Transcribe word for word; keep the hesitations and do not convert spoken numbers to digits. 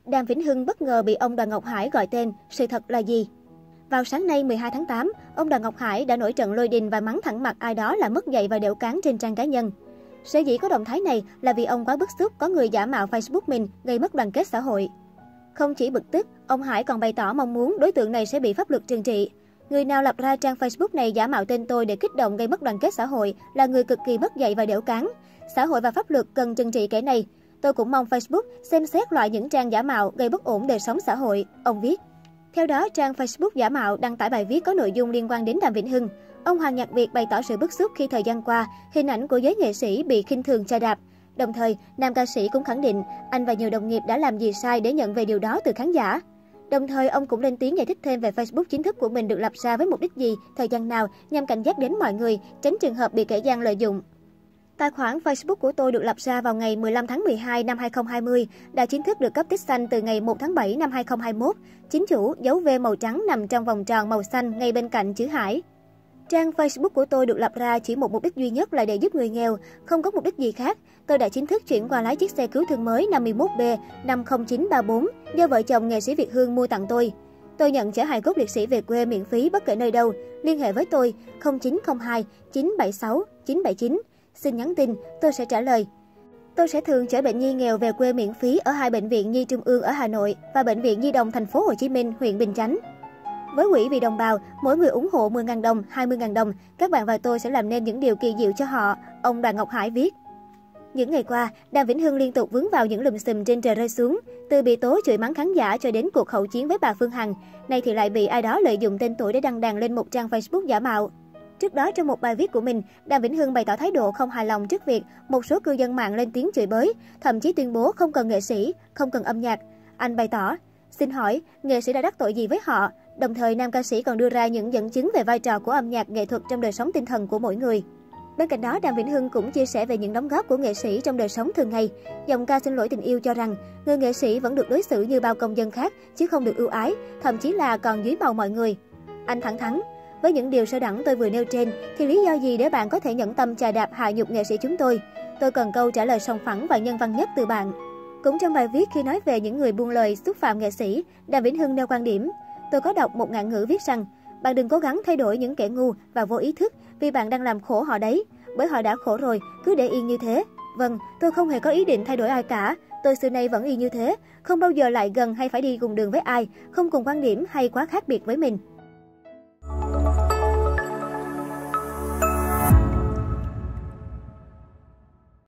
Đàm Vĩnh Hưng bất ngờ bị ông Đoàn Ngọc Hải gọi tên, sự thật là gì? Vào sáng nay mười hai tháng tám, ông Đoàn Ngọc Hải đã nổi trận lôi đình và mắng thẳng mặt ai đó là mất dạy và đẽo cán trên trang cá nhân. Sở dĩ có động thái này là vì ông quá bức xúc có người giả mạo Facebook mình gây mất đoàn kết xã hội. Không chỉ bực tức, ông Hải còn bày tỏ mong muốn đối tượng này sẽ bị pháp luật trừng trị. Người nào lập ra trang Facebook này giả mạo tên tôi để kích động gây mất đoàn kết xã hội là người cực kỳ mất dạy và đẽo cán. Xã hội và pháp luật cần trừng trị kẻ này. Tôi cũng mong Facebook xem xét loại những trang giả mạo gây bất ổn đời sống xã hội, ông viết. Theo đó, trang Facebook giả mạo đăng tải bài viết có nội dung liên quan đến Đàm Vĩnh Hưng. Ông Hoàng Nhật Việt bày tỏ sự bức xúc khi thời gian qua, hình ảnh của giới nghệ sĩ bị khinh thường chà đạp. Đồng thời, nam ca sĩ cũng khẳng định anh và nhiều đồng nghiệp đã làm gì sai để nhận về điều đó từ khán giả. Đồng thời, ông cũng lên tiếng giải thích thêm về Facebook chính thức của mình được lập ra với mục đích gì, thời gian nào, nhằm cảnh giác đến mọi người, tránh trường hợp bị kẻ gian lợi dụng. Tài khoản Facebook của tôi được lập ra vào ngày mười lăm tháng mười hai năm hai nghìn không trăm hai mươi, đã chính thức được cấp tích xanh từ ngày một tháng bảy năm hai nghìn không trăm hai mươi mốt. Chính chủ, dấu V màu trắng nằm trong vòng tròn màu xanh ngay bên cạnh chữ Hải. Trang Facebook của tôi được lập ra chỉ một mục đích duy nhất là để giúp người nghèo, không có mục đích gì khác. Tôi đã chính thức chuyển qua lái chiếc xe cứu thương mới năm mươi mốt B năm không chín ba bốn do vợ chồng nghệ sĩ Việt Hương mua tặng tôi. Tôi nhận chở hài cốt liệt sĩ về quê miễn phí bất kể nơi đâu. Liên hệ với tôi không chín không hai chín bảy sáu chín bảy chín. Xin nhắn tin, tôi sẽ trả lời. Tôi sẽ thường chở bệnh nhi nghèo về quê miễn phí ở hai bệnh viện Nhi Trung ương ở Hà Nội và bệnh viện Nhi đồng thành phố Hồ Chí Minh, huyện Bình Chánh. Với quỹ vì đồng bào, mỗi người ủng hộ mười nghìn đồng, hai mươi nghìn đồng, các bạn và tôi sẽ làm nên những điều kỳ diệu cho họ, ông Đoàn Ngọc Hải viết. Những ngày qua, Đàm Vĩnh Hưng liên tục vướng vào những lùm xùm trên trời rơi xuống, từ bị tố chửi mắng khán giả cho đến cuộc hậu chiến với bà Phương Hằng, nay thì lại bị ai đó lợi dụng tên tuổi để đăng đàn lên một trang Facebook giả mạo. Trước đó, trong một bài viết của mình, Đàm Vĩnh Hưng bày tỏ thái độ không hài lòng trước việc một số cư dân mạng lên tiếng chửi bới, thậm chí tuyên bố không cần nghệ sĩ, không cần âm nhạc. Anh bày tỏ, xin hỏi, nghệ sĩ đã đắc tội gì với họ? Đồng thời, nam ca sĩ còn đưa ra những dẫn chứng về vai trò của âm nhạc nghệ thuật trong đời sống tinh thần của mỗi người. Bên cạnh đó, Đàm Vĩnh Hưng cũng chia sẻ về những đóng góp của nghệ sĩ trong đời sống thường ngày. Giọng ca Xin lỗi tình yêu cho rằng, người nghệ sĩ vẫn được đối xử như bao công dân khác, chứ không được ưu ái, thậm chí là còn dưới màu mọi người. Anh thẳng thắn, với những điều sơ đẳng tôi vừa nêu trên, thì lý do gì để bạn có thể nhẫn tâm chà đạp hạ nhục nghệ sĩ chúng tôi? Tôi cần câu trả lời sòng phẳng và nhân văn nhất từ bạn. Cũng trong bài viết khi nói về những người buông lời xúc phạm nghệ sĩ, Đàm Vĩnh Hưng nêu quan điểm. Tôi có đọc một ngạn ngữ viết rằng, bạn đừng cố gắng thay đổi những kẻ ngu và vô ý thức vì bạn đang làm khổ họ đấy. Bởi họ đã khổ rồi, cứ để yên như thế. Vâng, tôi không hề có ý định thay đổi ai cả. Tôi xưa nay vẫn y như thế, không bao giờ lại gần hay phải đi cùng đường với ai, không cùng quan điểm hay quá khác biệt với mình.